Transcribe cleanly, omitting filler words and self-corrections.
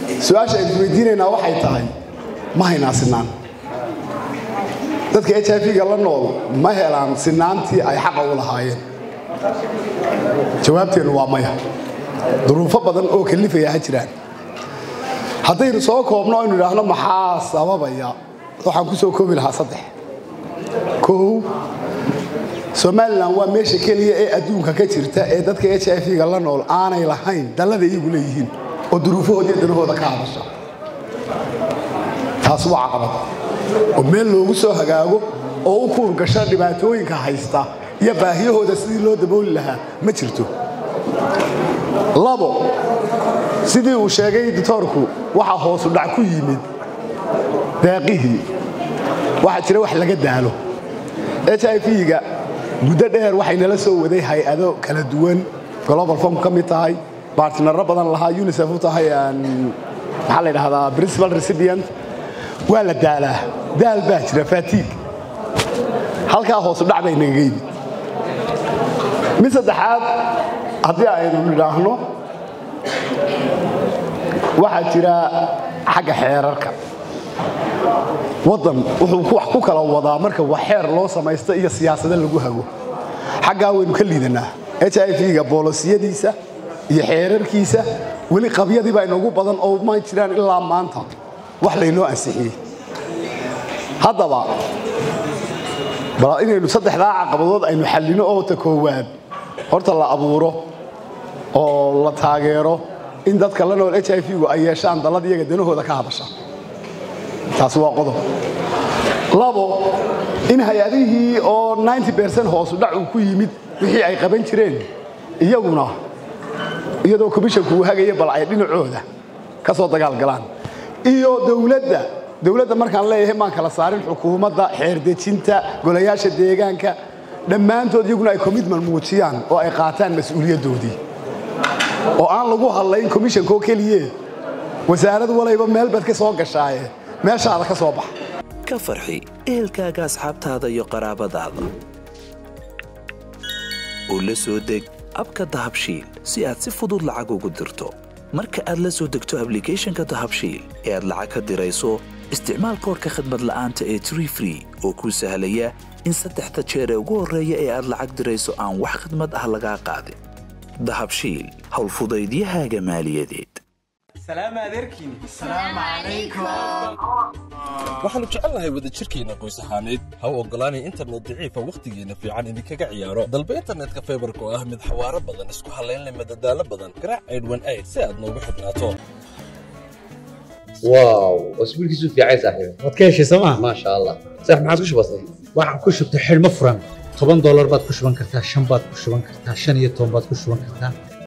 su-aasha ay weydiinaynaa waxay tahay ma haynaa sinaan dadka HIV-ga la nool ma helaan sinaantii ay xaq u lahaayeen jawaabteenu waa maya duruufo badan oo kalifaya ha jiraan haddaynu soo koobno aynu idhaahno maxaa sababaya waxaan ku soo koobi lahaa 3 kow Somaliland waa meesha kaliya ee adduunka ka jirta ee dadka HIV-ga la nool aanay lahayn dalada iyagu leeyihiin oo duruufahooda iyo danahooda ka hadasha taas waa caqabad oo meel loogu soo hagaago oo u kuur gasha dhibaatooyinka haysta iyo baahiyahooda sidii loo dabooli lahaa ma jirto labo sidii uu sheegay doctorku waxa hoos u dhac ku yimid deeqihii waxa jira wax laga daalo HIV-ga muddo dheer waxay nala soo waday hay'ado kala duwan global fund ka mid tahay partner badan lahaa UNICEF u tahay maxaa la yiraahdaa principal recipient waa la daalaa daal baa jira fatigue halka hoos u dhacday naga yimid mid saddexaad haddii aynu nidhaahno waxaa jira xagga xeerarka wadan wuxuu wax ku kala wadaa marka wax xeer loo samaysto iyo siyaasadda lagu hago xagga waynu ka liidanaa HIV-ga boolisiyadiisa iyo xeerarkiisa wali qabyadii baa inoogu badan oo ma jiraan ilaa maanta wax laynoo ansixiyey haddaba bal inaynu saddexdaa caqabadood aynu xallino oo ta koowaad horta la abuuro oo la taageero in dadka la nool HIV-gu ay yeeshaan dalad iyaga danahooda ka hadasha taas waa qodob labo in hay'adihii oo 90% hoos u dhac ku yimid wixii ay qaban jireen iyaguna iyadoo commissionku hagaya bal ay dhinacooda ka soo dagaal galaan iyo dawladda markaan leeyahay maan kala saarin xukuumadda xeer dejinta golayaasha deegaanka dhammaantood iyaguna ay commitment muujiyaan oo ay qaataan mas'uuliyadoodii oo aan lagu hadlayn commissionko kaliye wasaaraddu walayba meel bad ka soo gashaaye meeshaada ka soo bax ka farxi ehelkaaga asxaabtaada iyo qaraabadaada oo la soo deg abka dahabshiil si aad si fudud lacag ugu dirto marka aad la soo degto applicationka dahabshiil ee aad lacag ka dirayso isticmaal koodka khidmad la'aanta ee Tree Free oo kuu sahlaya in 3 jeer ee ugu horreeya ee aad lacag dirayso aan wax khidmad ah laga qaadin dahabshiil hawl fudaydiyahaaga maaliyadeed سلام عليكم السلام عليكم waxaanu jecelnahay wada jirkeena qoys ahaaneed ha u ogolaanay internet daciifa waqtigeena fiican idinkaga ciyaaro dalba internetka fiberka oo ah mid xawaaro badan isku halayn leh madadaalo badan garaac 818 si aad noogu xidhnaato واو اسبوع كيسو في عايز صاحبي wadkeeshi sama ما شاء الله صح ما عادش بسيط waxaan ku shubtay xilmo furan $10 baad ku shuban kartaa 5 baad ku shuban kartaa 15 baad ku shuban kartaa